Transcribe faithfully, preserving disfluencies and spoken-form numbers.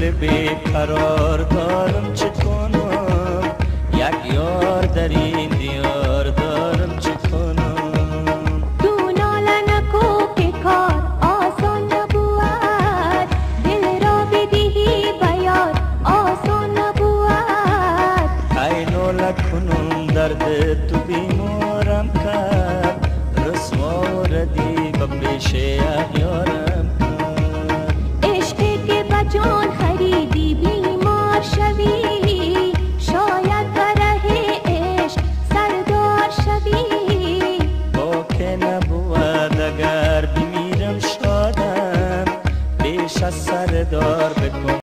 دل بیقرار دارم چه کنم، یک یار در این دیار دارم چه کنم. تو ناله نکو که کار آسان نبود، دل را بدهی بیار آسان نبود. ای ناله کنم درد تو بیمارم کرد، رسوا و ردی به پیش یارم کرد. عشقی که به جان خریدی بیمار شوی، شاید به ره عشق سردار شوی. با که نبود اگر بمیرم شادم، پیش از سردار بکن